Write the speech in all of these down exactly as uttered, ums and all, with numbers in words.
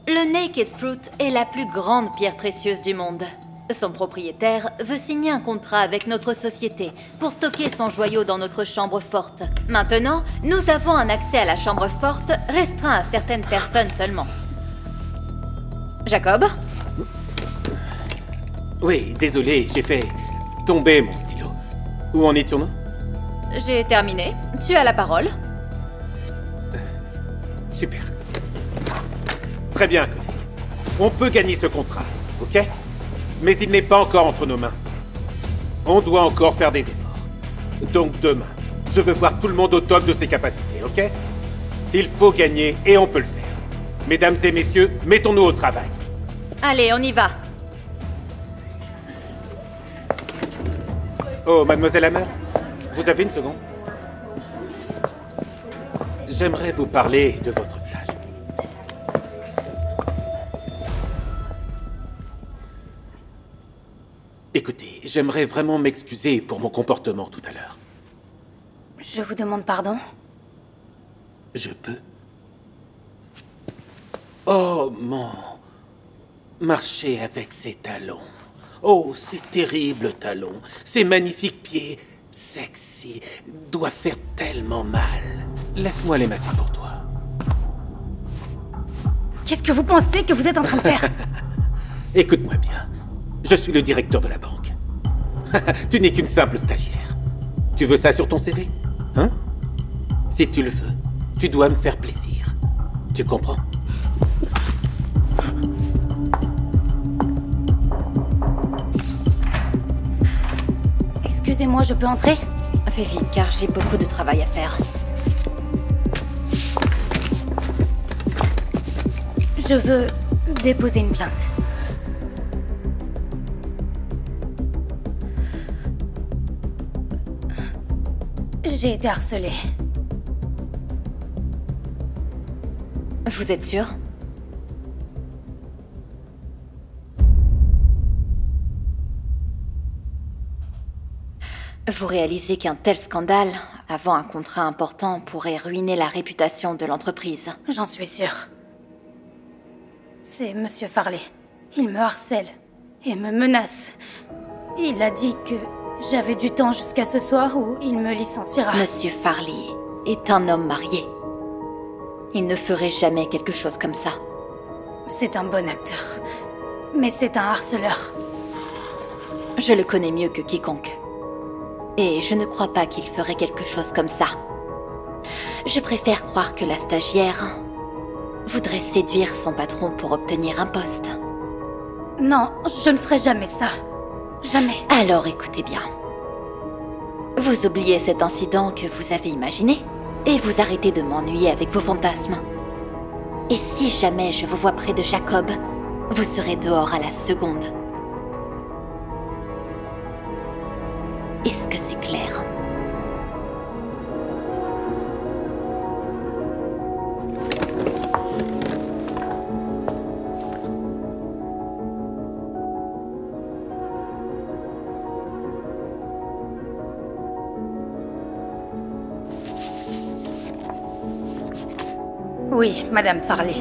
Le Naked Fruit est la plus grande pierre précieuse du monde. Son propriétaire veut signer un contrat avec notre société pour stocker son joyau dans notre chambre forte. Maintenant, nous avons un accès à la chambre forte restreint à certaines personnes seulement. Jacob? Oui, désolé, j'ai fait tomber mon stylo. Où en étions-nous? J'ai terminé. Tu as la parole. Super. Très bien, collègue. On peut gagner ce contrat, ok? Mais il n'est pas encore entre nos mains. On doit encore faire des efforts. Donc demain, je veux voir tout le monde au top de ses capacités, ok? Il faut gagner et on peut le faire. Mesdames et messieurs, mettons-nous au travail. Allez, on y va. Oh, mademoiselle Hammer, vous avez une seconde? J'aimerais vous parler de votre stage. Écoutez, j'aimerais vraiment m'excuser pour mon comportement tout à l'heure. Je vous demande pardon? Je peux? Oh, mon... Marcher avec ces talons. Oh, ces terribles talons. Ces magnifiques pieds sexy doivent faire tellement mal. Laisse-moi les masser pour toi. Qu'est-ce que vous pensez que vous êtes en train de faire? Écoute-moi bien. Je suis le directeur de la banque. Tu n'es qu'une simple stagiaire. Tu veux ça sur ton C V? Hein? Si tu le veux, tu dois me faire plaisir. Tu comprends? Excusez-moi, je peux entrer? Fais vite, car j'ai beaucoup de travail à faire. Je veux déposer une plainte. J'ai été harcelée. Vous êtes sûr? Vous réalisez qu'un tel scandale, avant un contrat important, pourrait ruiner la réputation de l'entreprise? J'en suis sûre. C'est Monsieur Farley. Il me harcèle et me menace. Il a dit que j'avais du temps jusqu'à ce soir où il me licenciera. Monsieur Farley est un homme marié. Il ne ferait jamais quelque chose comme ça. C'est un bon acteur. Mais c'est un harceleur. Je le connais mieux que quiconque. Et je ne crois pas qu'il ferait quelque chose comme ça. Je préfère croire que la stagiaire voudrait séduire son patron pour obtenir un poste. Non, je ne ferai jamais ça. Jamais. Alors écoutez bien. Vous oubliez cet incident que vous avez imaginé et vous arrêtez de m'ennuyer avec vos fantasmes. Et si jamais je vous vois près de Jacob, vous serez dehors à la seconde. Est-ce que c'est clair? Oui, Madame Farley.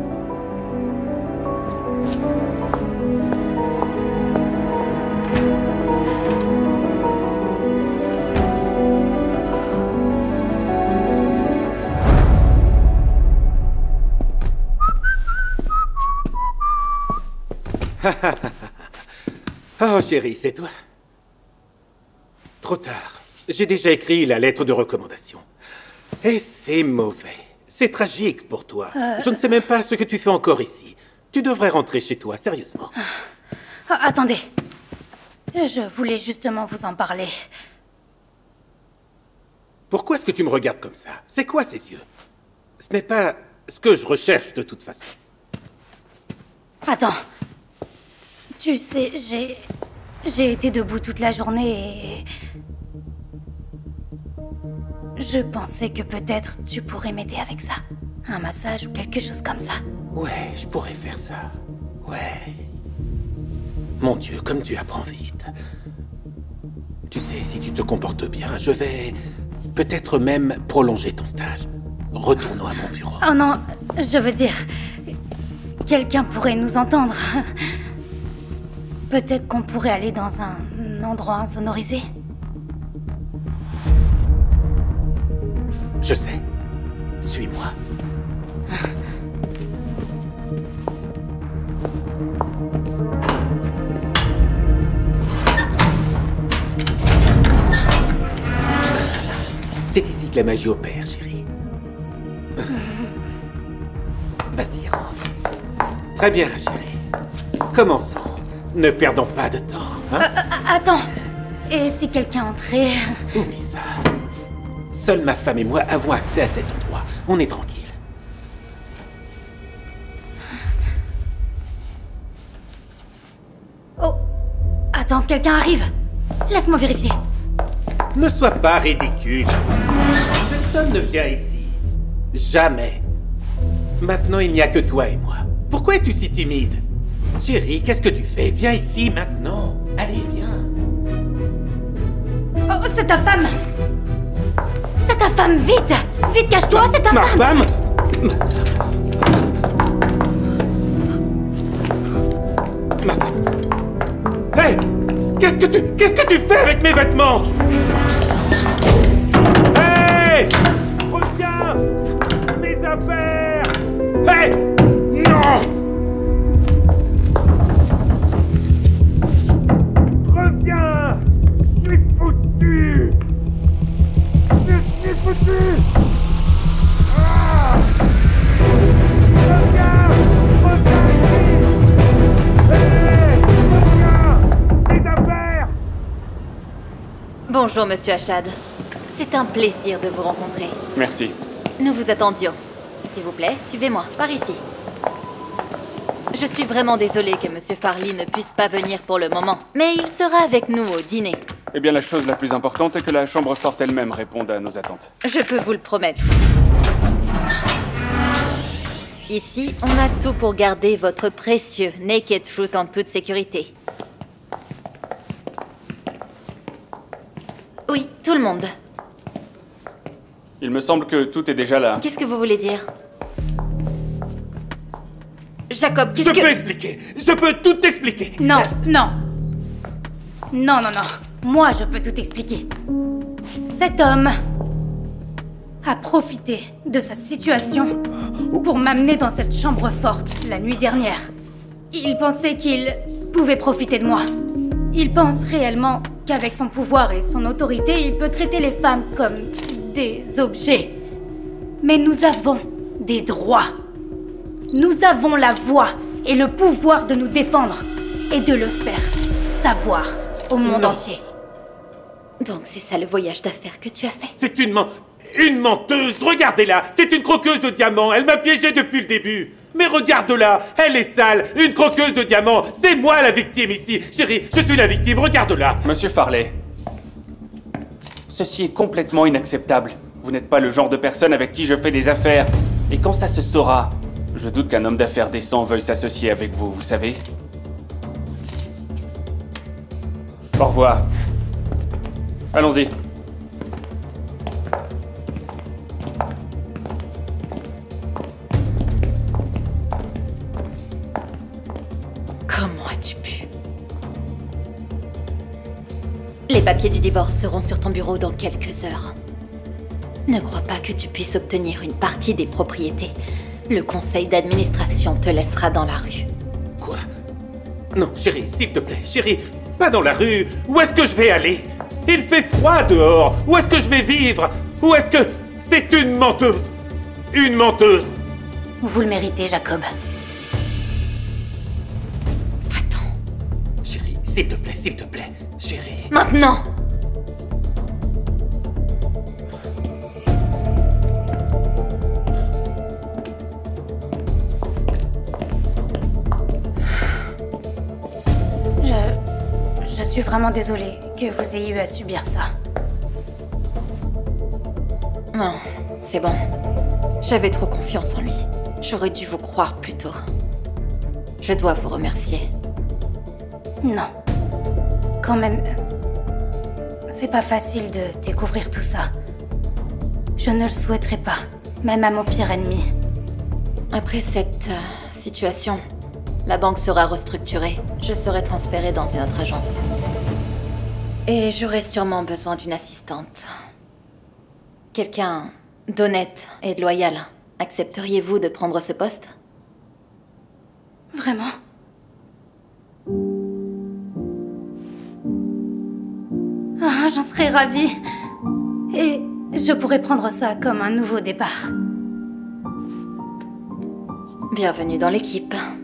Oh, chérie, c'est toi? Trop tard. J'ai déjà écrit la lettre de recommandation. Et c'est mauvais. C'est tragique pour toi. Euh... Je ne sais même pas ce que tu fais encore ici. Tu devrais rentrer chez toi, sérieusement. Ah, attendez. Je voulais justement vous en parler. Pourquoi est-ce que tu me regardes comme ça? C'est quoi ces yeux? Ce n'est pas ce que je recherche de toute façon. Attends. Tu sais, j'ai... J'ai été debout toute la journée et... Je pensais que peut-être tu pourrais m'aider avec ça. Un massage ou quelque chose comme ça. Ouais, je pourrais faire ça. Ouais. Mon Dieu, comme tu apprends vite. Tu sais, si tu te comportes bien, je vais peut-être même prolonger ton stage. Retournons à mon bureau. Oh non, je veux dire... quelqu'un pourrait nous entendre. Peut-être qu'on pourrait aller dans un endroit insonorisé. Je sais. Suis-moi. C'est ici que la magie opère, chérie. Vas-y, rentre. Très bien, chérie. Commençons. Ne perdons pas de temps, hein? Euh, euh, attends. Et si quelqu'un entrait? Oublie ça. Seule ma femme et moi avons accès à cet endroit. On est tranquille. Oh. Attends, quelqu'un arrive. Laisse-moi vérifier. Ne sois pas ridicule. Personne ne vient ici. Jamais. Maintenant, il n'y a que toi et moi. Pourquoi es-tu si timide? Chérie, qu'est-ce que tu fais? Viens ici maintenant. Allez, viens. Oh, c'est ta femme! C'est ta femme, vite! Vite, cache-toi, c'est ta Ma femme! femme? Ma femme? Ma femme? Hé! Qu'est-ce que tu... Qu'est-ce que tu fais avec mes vêtements? Hé! Reviens! Mes affaires! Hé! Non! Reviens! Je suis foutu! Je suis foutu! Ah! Reviens! Reviens ici! Hé! Reviens! Mes affaires! Bonjour, monsieur Achad. C'est un plaisir de vous rencontrer. Merci. Nous vous attendions. S'il vous plaît, suivez-moi, par ici. Je suis vraiment désolée que monsieur Farley ne puisse pas venir pour le moment, mais il sera avec nous au dîner. Eh bien, la chose la plus importante est que la chambre forte elle-même réponde à nos attentes. Je peux vous le promettre. Ici, on a tout pour garder votre précieux Naked Fruit en toute sécurité. Oui, tout le monde. Il me semble que tout est déjà là. Qu'est-ce que vous voulez dire? Jacob, Je qu'est-ce peux que... expliquer! Je peux tout expliquer! Non, non. Non, non, non. Moi, je peux tout expliquer. Cet homme a profité de sa situation pour m'amener dans cette chambre forte la nuit dernière. Il pensait qu'il pouvait profiter de moi. Il pense réellement qu'avec son pouvoir et son autorité, il peut traiter les femmes comme des objets. Mais nous avons des droits. Nous avons la voix et le pouvoir de nous défendre et de le faire savoir au monde Non. entier. Donc c'est ça le voyage d'affaires que tu as fait? C'est une men... Une menteuse! Regardez-la! C'est une croqueuse de diamants! Elle m'a piégé depuis le début! Mais regarde-la! Elle est sale! Une croqueuse de diamants! C'est moi la victime ici! Chérie, je suis la victime, regarde-la! Monsieur Farley, ceci est complètement inacceptable. Vous n'êtes pas le genre de personne avec qui je fais des affaires. Et quand ça se saura, je doute qu'un homme d'affaires décent veuille s'associer avec vous, vous savez. Au revoir. Allons-y. Comment as-tu pu? Les papiers du divorce seront sur ton bureau dans quelques heures. Ne crois pas que tu puisses obtenir une partie des propriétés. Le conseil d'administration te laissera dans la rue. Quoi? Non, chérie, s'il te plaît, chérie, pas dans la rue! Où est-ce que je vais aller? Il fait froid dehors! Où est-ce que je vais vivre? Où est-ce que... C'est une menteuse! Une menteuse! Vous le méritez, Jacob. Va-t'en. Chérie, s'il te plaît, s'il te plaît, chérie... Maintenant! Je... Je suis vraiment désolée que vous ayez eu à subir ça. Non, c'est bon. J'avais trop confiance en lui. J'aurais dû vous croire plus tôt. Je dois vous remercier. Non. Quand même... euh, C'est pas facile de découvrir tout ça. Je ne le souhaiterais pas, même à mon pire ennemi. Après cette euh, situation. La banque sera restructurée. Je serai transférée dans une autre agence. Et j'aurai sûrement besoin d'une assistante. Quelqu'un d'honnête et de loyal. Accepteriez-vous de prendre ce poste? Vraiment? Ah, j'en serais ravie. Et je pourrais prendre ça comme un nouveau départ. Bienvenue dans l'équipe.